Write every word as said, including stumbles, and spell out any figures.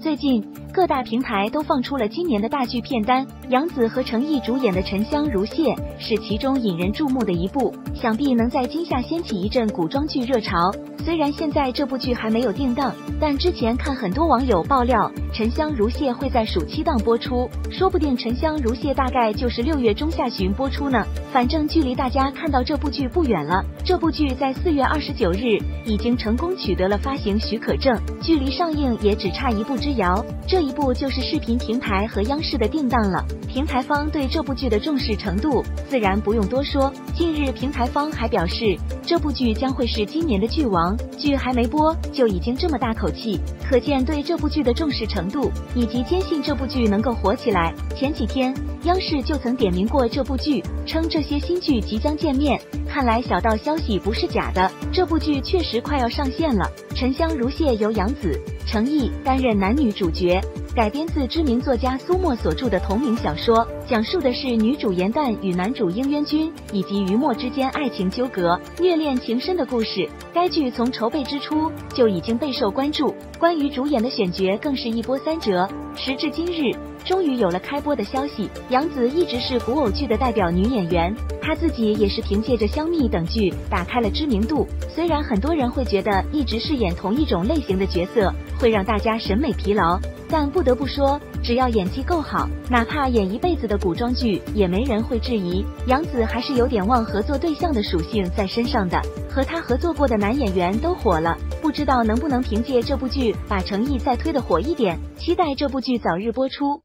最近各大平台都放出了今年的大剧片单，杨紫和程毅主演的《沉香如屑》是其中引人注目的一部，想必能在今夏掀起一阵古装剧热潮。虽然现在这部剧还没有定档，但之前看很多网友爆料，《沉香如屑》会在暑期档播出，说不定《沉香如屑》大概就是六月中下旬播出呢。反正距离大家看到这部剧不远了，这部剧在四月二十九日已经成功取得了发行许可证，距离上映也只差一步之遥。这一步就是视频平台和央视的定档了。平台方对这部剧的重视程度自然不用多说，近日平台方还表示，这部剧将会是今年的剧王，剧还没播就已经这么大口气，可见对这部剧的重视程度，以及坚信这部剧能够火起来。前几天央视就曾点名过这部剧，称这些新剧即将见面，看来小道消息不是假的，这部剧确实快要上线了。《沉香如屑》由杨紫、程毅担任男女主角，改编自知名作家苏沫所著的同名小说，讲述的是女主严旦与男主应渊君以及于墨之间爱情纠葛、虐恋情深的故事。该剧从筹备之初就已经备受关注，关于主演的选角更是一波三折。时至今日，终于有了开播的消息。杨紫一直是古偶剧的代表女演员，她自己也是凭借着《香蜜》等剧打开了知名度。虽然很多人会觉得一直饰演同一种类型的角色会让大家审美疲劳，但不得不说，只要演技够好，哪怕演一辈子的古装剧也没人会质疑。杨紫还是有点望合作对象的属性在身上的，和她合作过的男演员都火了，不知道能不能凭借这部剧把诚意再推得火一点，期待这部剧早日播出。